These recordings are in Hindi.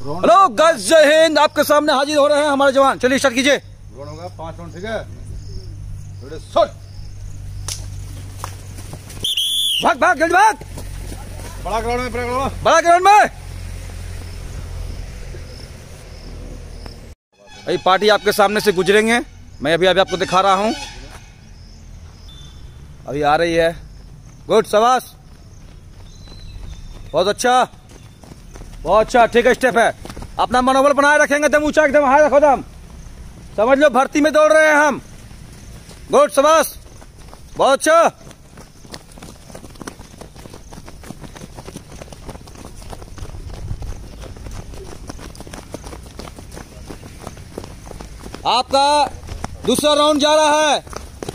हेलो गाइस, जय हिंद। आपके सामने हाजिर हो रहे हैं हमारे जवान। चलिए स्टार्ट कीजिए। रोड होगा 5 राउंड, ठीक है। शॉट, भाग भाग जल्दी भाग। बड़ा ग्राउंड में, बड़ा ग्राउंड में। भाई पार्टी आपके सामने से गुजरेंगे। मैं अभी आपको दिखा रहा हूं। अभी आ रही है। गुड, शाबाश, बहुत अच्छा, बहुत अच्छा। ठीक है, स्टेप है। अपना मनोबल बनाए रखेंगे, दम ऊंचा, एकदम हाई रखो दम। समझ लो भर्ती में दौड़ रहे हैं हम। गुड, शाबाश, बहुत अच्छा। आपका दूसरा राउंड जा रहा है।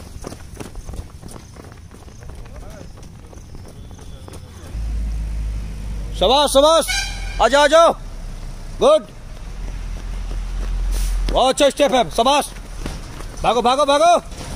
शाबाश शाबाश, आ जाओ। गुड, बहुत अच्छा स्टेप है। शाबाश, भागो भागो भागो।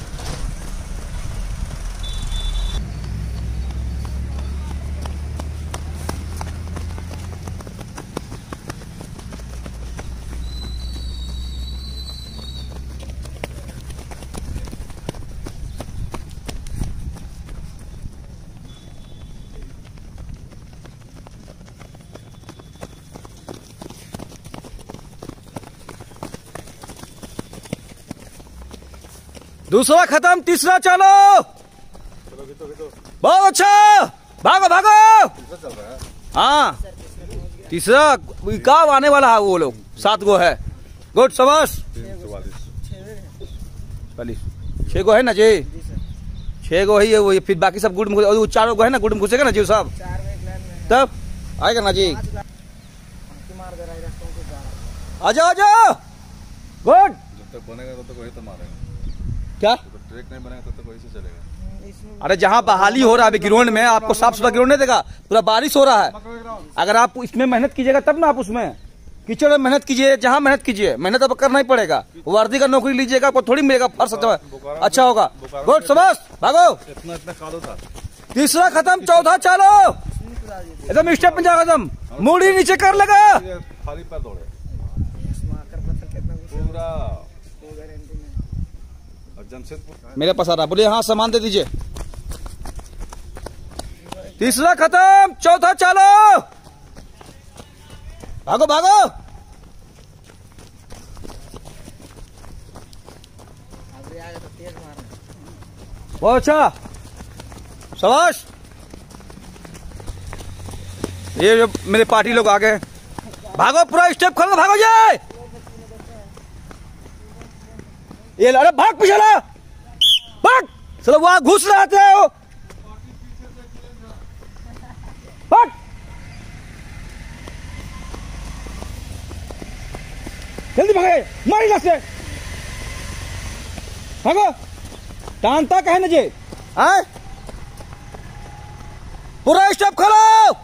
दूसरा खत्म, तीसरा चलो। बहुत अच्छा, भागो भागो। हाँ, तीसरा कब आने वाला है? वो लोग 7 गो है। गुड, शाबाश। 6 गो है ना जी? 6 गो है वो। फिर बाकी सब गुड में, और 4 गो है ना गुड में घुसेगा ना जी सब, तब आएगा ना जी। आजा आजा। गुड, जब तक बनेगा तब तक वही तो मारेगा। क्या ट्रैक नहीं बनेगा तब तक वही से चलेगा। अरे जहाँ बहाली हो रहा है ग्राउंड में, आपको साफ सुथरा ग्राउंड नहीं देगा। पूरा बारिश हो रहा है। अगर आप इसमें मेहनत कीजिएगा तब ना। आप उसमें कीचड़ में मेहनत कीजिए, जहाँ मेहनत कीजिए। मेहनत अब करना ही पड़ेगा। वर्दी का नौकरी लीजिएगा, आपको थोड़ी मिलेगा फर्स्ट अच्छा होगा। गुड, शाबाश, भागो। इतना कालो था। तीसरा खत्म, चौथा चलो। एकदम स्टेप में जाओ, एकदम मूड़ी नीचे कर लगा। खाली पैर दौड़े पूरा। मेरे पास आ रहा, बोलिए हाँ, सामान दे दीजिए। तीसरा खत्म, चौथा चलो। भागो भागो। बहुत अच्छा, शाबाश। ये जो मेरे पार्टी लोग आ गए। भागो, पूरा स्टेप खोलो, भागो ये अरे भाग पीछे ला, भाग। चलो वहां घुस रहे हो, भाग। जल्दी भागे, मारी ना से भागो। टांगता कहे ना जी? पूरा स्टेप खोलो।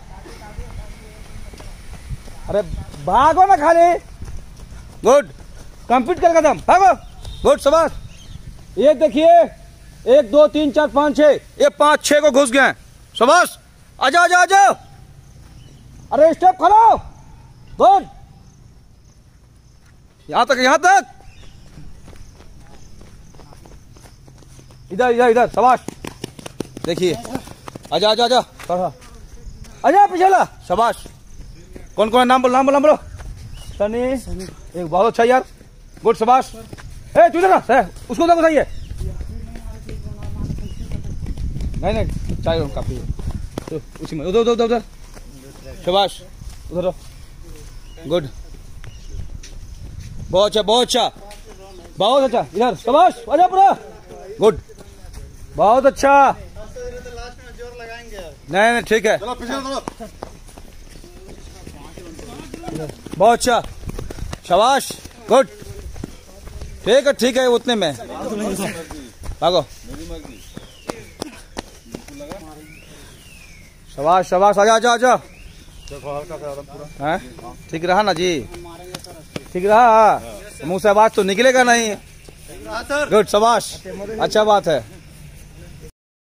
अरे भागो ना खाली। गुड, कंप्लीट कर कदम, भागो। गुड, शाबाश। ये देखिए, 1 2 3 4 5 6, ये 5 6 को घुस गए। शाबाश, आजा आजा आजा। अरे स्टेप खोलो। गुड, यहां तक, यहां तक। इधर इधर इधर, शाबाश। देखिए, आजा आजा आजा, आजा पीछे ला। शाबाश। कौन कौन है? नाम बोलो। सनी, एक बहुत अच्छा यार। गुड, शाबाश। ए तू इधर ना, उसको तो बताइए। नहीं चाय काफी तो उसी में। उधर उधर उधर, शाबाश, उधर। गुड, बहुत अच्छा, बहुत अच्छा, बहुत अच्छा। इधर, शाबाश, आजा पूरा। गुड, बहुत अच्छा। नहीं ठीक है, बहुत अच्छा, शाबाश। गुड, ठीक है, उतने में भागो। शाबाश शाबाश, आजा आजा। ठीक रहा ना जी? ठीक रहा। मुंह से आवाज तो निकलेगा नहीं। गुड, शाबाश, अच्छा बात है।